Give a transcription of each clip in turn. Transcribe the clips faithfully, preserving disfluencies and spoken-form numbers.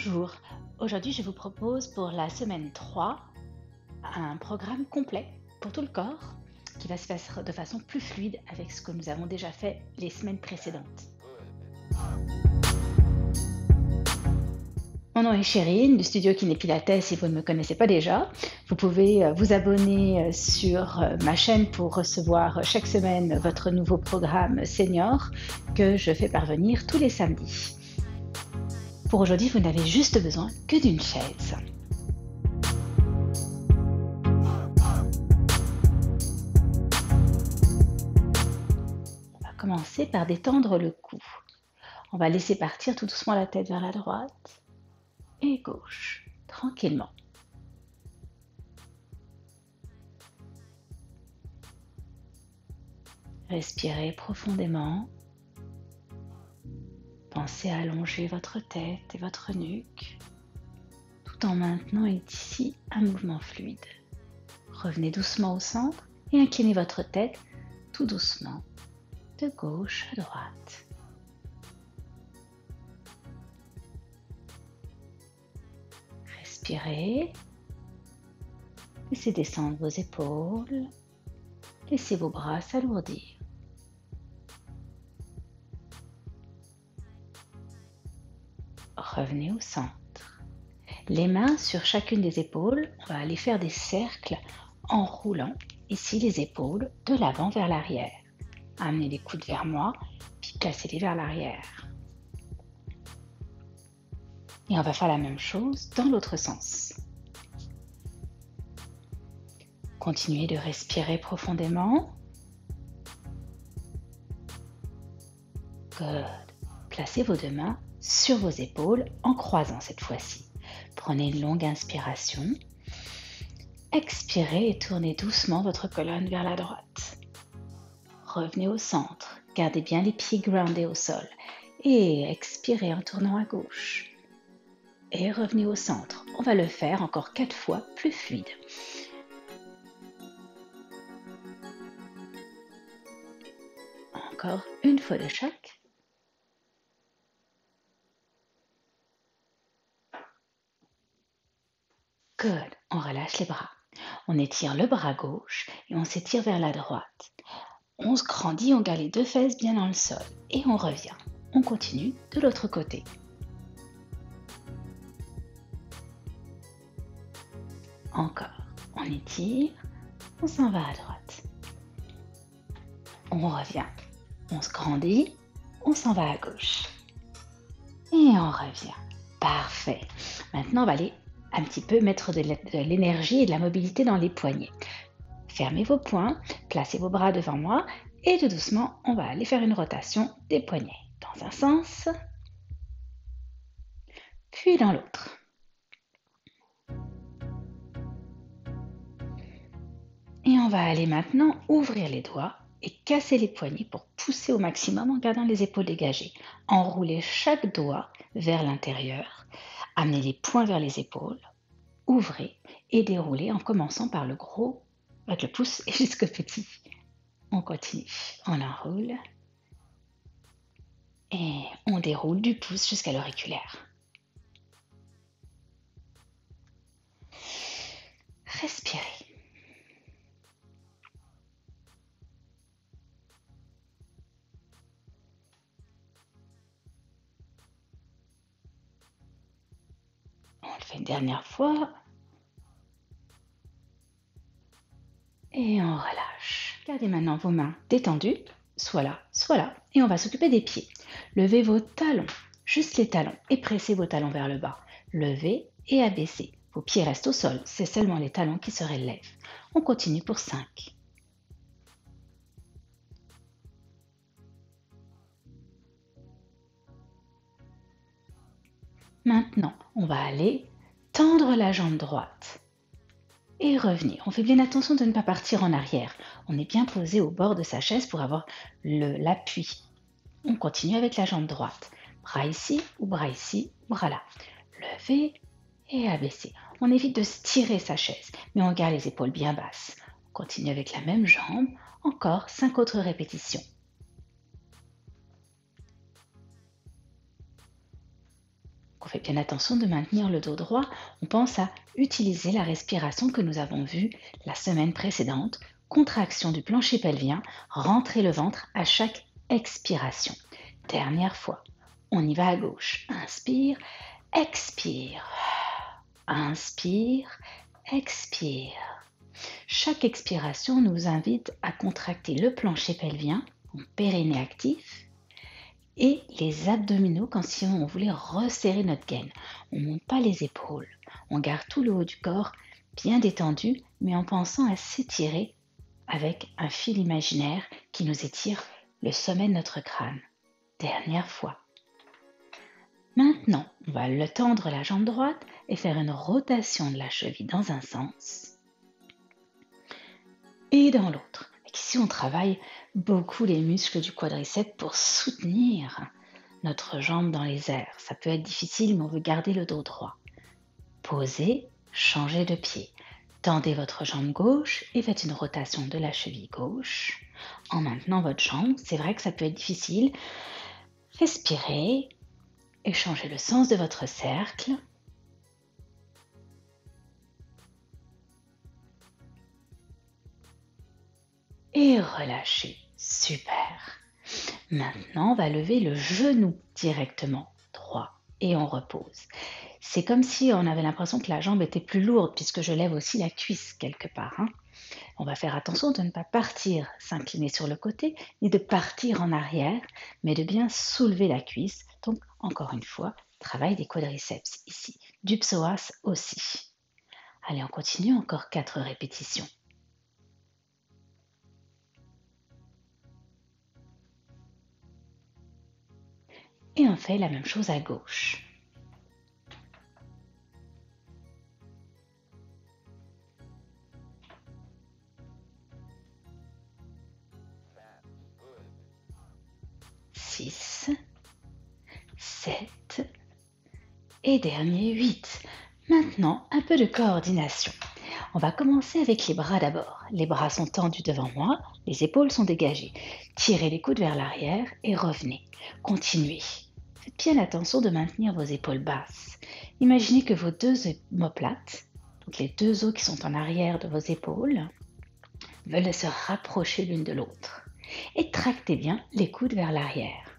Bonjour, aujourd'hui je vous propose pour la semaine trois un programme complet pour tout le corps qui va se faire de façon plus fluide avec ce que nous avons déjà fait les semaines précédentes. Mon nom est Chérine du studio Kiné Pilates. Si vous ne me connaissez pas déjà, vous pouvez euh, vous abonner euh, sur euh, ma chaîne pour recevoir euh, chaque semaine votre nouveau programme senior que je fais parvenir tous les samedis. Pour aujourd'hui, vous n'avez juste besoin que d'une chaise. On va commencer par détendre le cou. On va laisser partir tout doucement la tête vers la droite et gauche, tranquillement. Respirez profondément. Pensez à allonger votre tête et votre nuque, tout en maintenant ici un mouvement fluide. Revenez doucement au centre et inclinez votre tête tout doucement, de gauche à droite. Respirez. Laissez descendre vos épaules. Laissez vos bras s'alourdir. Revenez au centre. Les mains sur chacune des épaules, on va aller faire des cercles en roulant ici les épaules de l'avant vers l'arrière. Amenez les coudes vers moi, puis placez-les vers l'arrière. Et on va faire la même chose dans l'autre sens. Continuez de respirer profondément. Good. Placez vos deux mains sur vos épaules en croisant cette fois-ci. Prenez une longue inspiration. Expirez et tournez doucement votre colonne vers la droite. Revenez au centre. Gardez bien les pieds groundés au sol. Et expirez en tournant à gauche. Et revenez au centre. On va le faire encore quatre fois plus fluide. Encore une fois de chaque. Good. On relâche les bras. On étire le bras gauche et on s'étire vers la droite. On se grandit, on garde les deux fesses bien dans le sol et on revient. On continue de l'autre côté. Encore. On étire, on s'en va à droite. On revient. On se grandit, on s'en va à gauche. Et on revient. Parfait. Maintenant, on va aller un petit peu mettre de l'énergie et de la mobilité dans les poignets. Fermez vos poings, placez vos bras devant moi et tout doucement, on va aller faire une rotation des poignets dans un sens, puis dans l'autre. Et on va aller maintenant ouvrir les doigts et casser les poignets pour pousser au maximum en gardant les épaules dégagées. Enroulez chaque doigt vers l'intérieur, amenez les poings vers les épaules, ouvrez et déroulez en commençant par le gros, avec le pouce et jusqu'au petit. On continue, on enroule et on déroule du pouce jusqu'à l'auriculaire. Respirez. On le fait une dernière fois. Et on relâche. Gardez maintenant vos mains détendues, soit là, soit là. Et on va s'occuper des pieds. Levez vos talons, juste les talons, et pressez vos talons vers le bas. Levez et abaissez. Vos pieds restent au sol, c'est seulement les talons qui se relèvent. On continue pour cinq. Maintenant, on va aller tendre la jambe droite. Et revenir. On fait bien attention de ne pas partir en arrière. On est bien posé au bord de sa chaise pour avoir l'appui. On continue avec la jambe droite. Bras ici ou bras ici, bras là. Lever et abaisser. On évite de stirer sa chaise, mais on garde les épaules bien basses. On continue avec la même jambe. Encore cinq autres répétitions. On fait bien attention de maintenir le dos droit. On pense à utiliser la respiration que nous avons vue la semaine précédente. Contraction du plancher pelvien, rentrer le ventre à chaque expiration. Dernière fois. On y va à gauche. Inspire, expire. Inspire, expire. Chaque expiration nous invite à contracter le plancher pelvien, mon périnée actif, et les abdominaux quand si on voulait resserrer notre gaine. On ne monte pas les épaules. On garde tout le haut du corps bien détendu, mais en pensant à s'étirer avec un fil imaginaire qui nous étire le sommet de notre crâne. Dernière fois. Maintenant, on va le tendre la jambe droite et faire une rotation de la cheville dans un sens et dans l'autre. Ici, on travaille beaucoup les muscles du quadriceps pour soutenir notre jambe dans les airs. Ça peut être difficile, mais on veut garder le dos droit. Posez, changez de pied. Tendez votre jambe gauche et faites une rotation de la cheville gauche en maintenant votre jambe. C'est vrai que ça peut être difficile. Respirez et changez le sens de votre cercle. Et relâchez. Super. Maintenant, on va lever le genou directement droit et on repose. C'est comme si on avait l'impression que la jambe était plus lourde puisque je lève aussi la cuisse quelque part. Hein. On va faire attention de ne pas partir s'incliner sur le côté ni de partir en arrière, mais de bien soulever la cuisse. Donc, encore une fois, travail des quadriceps ici, du psoas aussi. Allez, on continue, encore quatre répétitions. Et on fait la même chose à gauche. six, sept et dernier huit. Maintenant, un peu de coordination. On va commencer avec les bras d'abord. Les bras sont tendus devant moi, les épaules sont dégagées. Tirez les coudes vers l'arrière et revenez. Continuez. Faites bien attention de maintenir vos épaules basses. Imaginez que vos deux omoplates, donc les deux os qui sont en arrière de vos épaules, veulent se rapprocher l'une de l'autre. Et tractez bien les coudes vers l'arrière.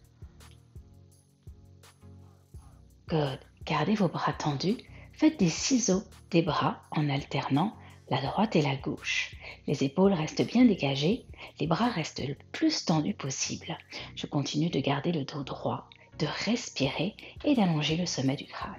Good. Gardez vos bras tendus. Faites des ciseaux des bras en alternant la droite et la gauche. Les épaules restent bien dégagées, les bras restent le plus tendus possible. Je continue de garder le dos droit, de respirer et d'allonger le sommet du crâne.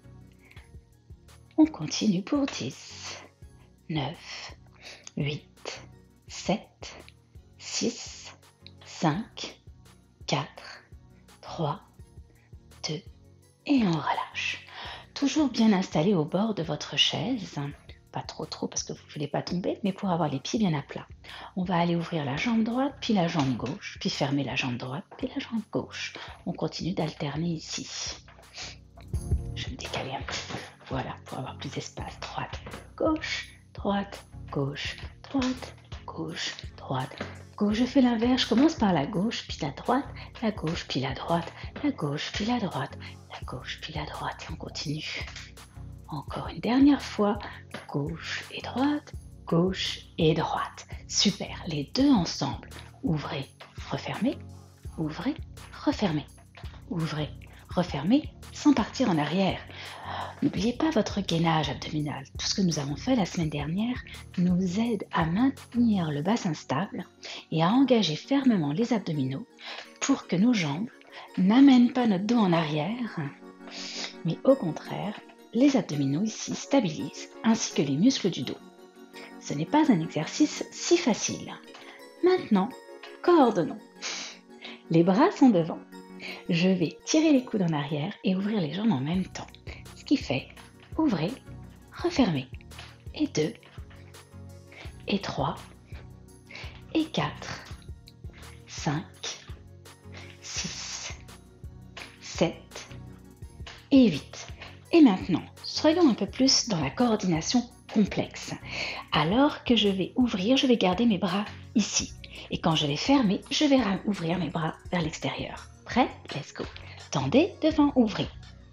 On continue pour dix, neuf, huit, sept, six, cinq, quatre, trois, deux et on relâche. Toujours bien installé au bord de votre chaise, pas trop trop parce que vous ne voulez pas tomber, mais pour avoir les pieds bien à plat. On va aller ouvrir la jambe droite, puis la jambe gauche, puis fermer la jambe droite, puis la jambe gauche. On continue d'alterner ici. Je vais me décaler un petit peu, voilà, pour avoir plus d'espace. Droite, gauche, droite, gauche, droite, gauche, droite, gauche. Je fais l'inverse, je commence par la gauche, puis la droite, la gauche, puis la droite, la gauche, puis la droite, la gauche, puis la droite, et on continue. Encore une dernière fois, gauche et droite, gauche et droite. Super, les deux ensemble. Ouvrez, refermez, ouvrez, refermez, ouvrez, refermez, sans partir en arrière. N'oubliez pas votre gainage abdominal. Tout ce que nous avons fait la semaine dernière nous aide à maintenir le bassin stable et à engager fermement les abdominaux pour que nos jambes n'amènent pas notre dos en arrière, mais au contraire, les abdominaux ici stabilisent, ainsi que les muscles du dos. Ce n'est pas un exercice si facile. Maintenant, coordonnons. Les bras sont devant. Je vais tirer les coudes en arrière et ouvrir les jambes en même temps. Ce qui fait, ouvrez, refermez. Et deux, et trois, et quatre, cinq, six, sept et huit. Et maintenant, soyons un peu plus dans la coordination complexe. Alors que je vais ouvrir, je vais garder mes bras ici. Et quand je vais fermer, je vais ouvrir mes bras vers l'extérieur. Prêt? Let's go. Tendez devant, ouvrez.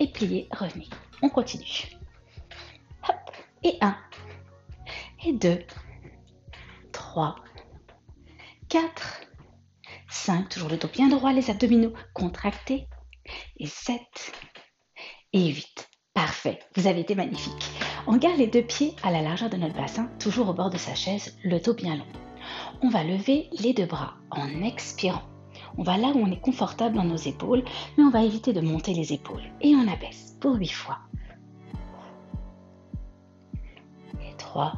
et pliez, revenez. On continue. Hop, et un, et deux, trois, quatre, cinq, toujours le dos bien droit, les abdominaux contractés, et sept, et huit. Parfait, vous avez été magnifique. On garde les deux pieds à la largeur de notre bassin, toujours au bord de sa chaise, le dos bien long. On va lever les deux bras en expirant. On va là où on est confortable dans nos épaules, mais on va éviter de monter les épaules. Et on abaisse pour huit fois. Et trois,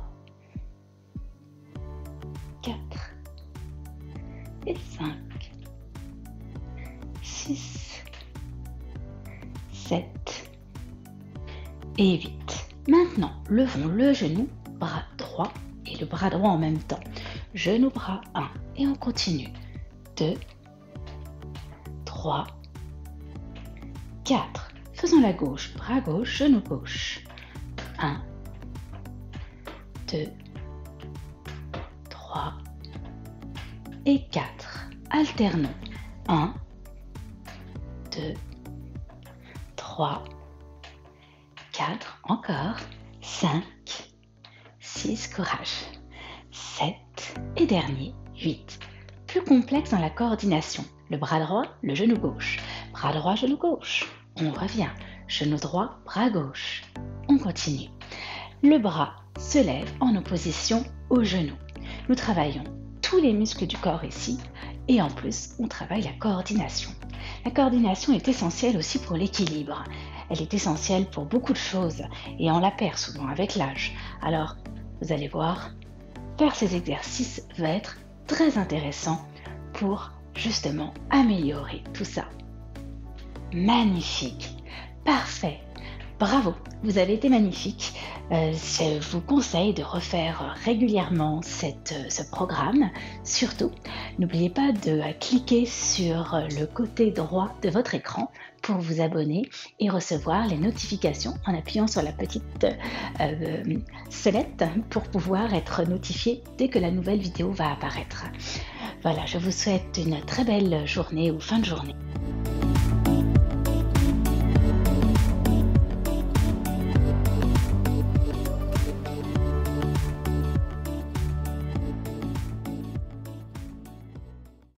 quatre, et cinq, six, sept et huit. Maintenant, levons le genou, bras droit et le bras droit en même temps. Genou, bras, un. Et on continue. deux, trois, quatre. Faisons la gauche, bras gauche, genou gauche. un, deux, trois et quatre. Alternons. un, deux, trois, quatre. Encore. cinq, six, courage. sept et dernier, huit. Plus complexe dans la coordination. Le bras droit, le genou gauche. Bras droit, genou gauche. On revient. Genou droit, bras gauche. On continue. Le bras se lève en opposition au genou. Nous travaillons tous les muscles du corps ici et en plus, on travaille la coordination. La coordination est essentielle aussi pour l'équilibre. Elle est essentielle pour beaucoup de choses et on la perd souvent avec l'âge. Alors, vous allez voir, faire ces exercices va être très intéressant pour justement améliorer tout ça. Magnifique, parfait, bravo, vous avez été magnifique. Euh, je vous conseille de refaire régulièrement cette, ce programme. Surtout, n'oubliez pas de cliquer sur le côté droit de votre écran pour vous abonner et recevoir les notifications en appuyant sur la petite euh, sonnette pour pouvoir être notifié dès que la nouvelle vidéo va apparaître. Voilà, je vous souhaite une très belle journée ou fin de journée.